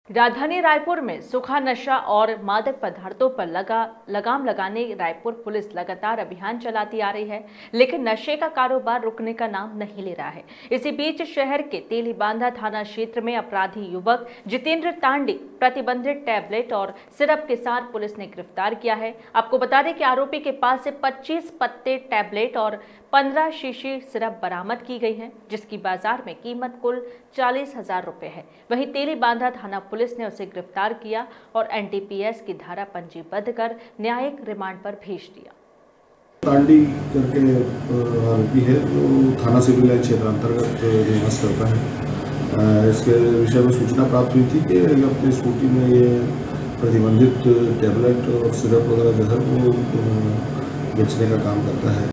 राजधानी रायपुर में सूखा नशा और मादक पदार्थों पर लगाम लगाने रायपुर पुलिस लगातार अभियान चलाती आ रही है, लेकिन नशे का कारोबार रुकने का नाम नहीं ले रहा है। इसी बीच शहर के तेलीबांधा थाना क्षेत्र में अपराधी युवक जितेंद्र तांडी प्रतिबंधित टैबलेट और सिरप के साथ पुलिस ने गिरफ्तार किया है। आपको बता दें कि आरोपी के पास से 25 पत्ते टैबलेट और 15 शीशी सिरप बरामद की गई है, जिसकी बाजार में कीमत कुल 40,000 रुपए है। वहीं तेलीबांधा थाना पुलिस ने उसे गिरफ्तार किया और एनडीपीएस की धारा पंजीबद्ध कर न्यायिक रिमांड पर भेज दिया। तांडी करके आरोपी है जो थाना सिविल लाइन क्षेत्र अंतर्गत निवास करता है। इसके विषय में सूचना प्राप्त हुई थी कि अपनी स्कूटी में ये प्रतिबंधित टैबलेट और सिरप वगैरह जो है वो बेचने का काम करता है।